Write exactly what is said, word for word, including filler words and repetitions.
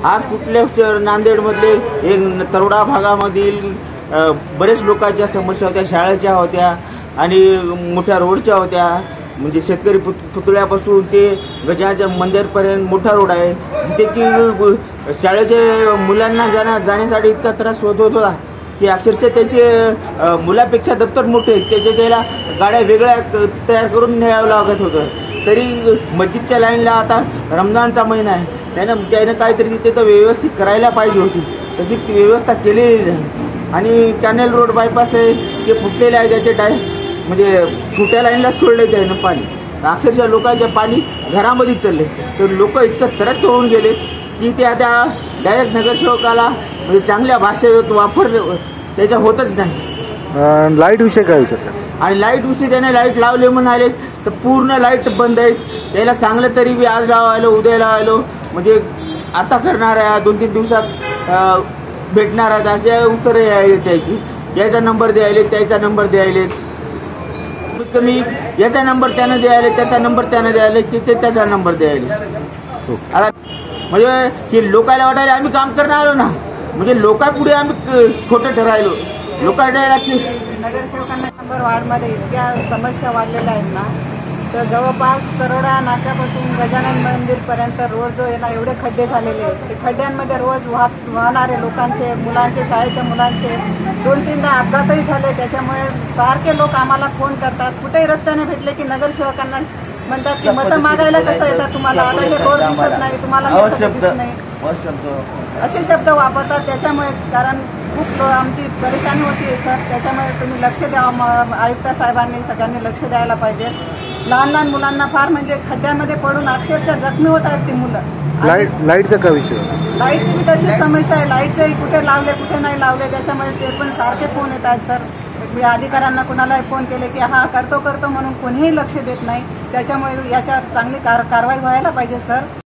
आज कुठल्या शहर नांदेडमधले एक तरोडा भागामधील बरेच लोकांच्या समस्या होत्या, शाळेच्या होत्या आणि मोठ्या रोडच्या होत्या. म्हणजे शेतकरी पुत पुतळ्यापासून ते गजाच्या मंदिरपर्यंत मोठा रोड आहे, जिथे की शाळेच्या मुलांना जाण्या जाण्यासाठी इतका त्रास होत होता की अक्षरशः त्याचे मुलापेक्षा दप्तर मोठे आहेत, त्याचे त्याला गाड्या वेगळ्या तयार करून न्यावं लागत होतं. तरी मस्जिदच्या लाईनला आता रमजानचा महिना आहे, त्यानं त्यानं काहीतरी तिथे तर व्यवस्थित करायला पाहिजे होती, तशी ती व्यवस्था केलेली नाही. आणि कॅनल रोड बायपास आहे ते फुटलेले आहे, त्याचे टाय म्हणजे छोट्या लाईनला सोडले त्यानं पाणी, अक्षरशः लोकांचे पाणी घरामध्ये चालले. तर लोक इतकं त्रस्त होऊन गेले की ते आता डायरेक्ट नगरसेवकाला म्हणजे चांगल्या भाषेत वापर त्याच्या होतच नाही. लाईट विषय काय विचारतात आणि लाईट विषयी त्याने लाईट लावले म्हणाले तर पूर्ण लाईट बंद आहेत. त्याला सांगलं तरी बी आज लावायलो उद्या लावायलो, म्हणजे आता करणार आहे, दोन तीन दिवसात भेटणार आहेत असे उत्तरं यायले त्याची. याचा नंबर द्यायले, त्याचा नंबर द्यायले, कमी याचा नंबर त्यानं द्यायला, त्याचा नंबर त्यानं द्यायला, तिथे त्याचा नंबर द्यायला. आता म्हणजे हे लोकायला वाटायला आम्ही काम करणार आलो ना, म्हणजे लोकांपुढे आम्ही खोटं ठरायलो. लोकांना नगरसेवकांना नंबर वार्डमध्ये इतक्या समस्या वाढलेल्या आहेत ना, तर जवळपास तरोडा नाक्यापासून गजानन मंदिरपर्यंत रोड जो आहे ना, एवढे खड्डे झालेले आहेत. ते खड्ड्यांमध्ये रोज वाहत वाहणारे लोकांचे, मुलांचे, शाळेच्या मुलांचे दोन तीनदा अपघातही झाले. त्याच्यामुळे सारखे लोक आम्हाला फोन करतात, कुठेही रस्त्याने भेटले की नगरसेवकांना म्हणतात की मतं मागायला कसं येतात तुम्हाला, आता हे रोड दिसत नाही तुम्हाला, दिसत नाही, असे शब्द वापरतात. त्याच्यामुळे कारण खूप आमची परेशानी होती सर, त्याच्यामुळे तुम्ही लक्ष द्यावं, आयुक्त साहेबांनी सगळ्यांनी लक्ष द्यायला पाहिजे. लहान लहान मुलांना फार म्हणजे खड्ड्यामध्ये पडून अक्षरशः जखमी होत आहेत ती मुलं. लाईट लाईटचा काय विषय? लाईटची बी तशीच समस्या आहे, लाईटचंही कुठे लावले कुठे नाही लावले, त्याच्यामुळे ते पण सारखे फोन येत आहेत सर. मी अधिकाऱ्यांना कुणालाही फोन केले की हा करतो करतो म्हणून कोणीही लक्ष देत नाही. त्याच्यामुळे याच्यावर चांगली कार कारवाई व्हायला पाहिजे सर.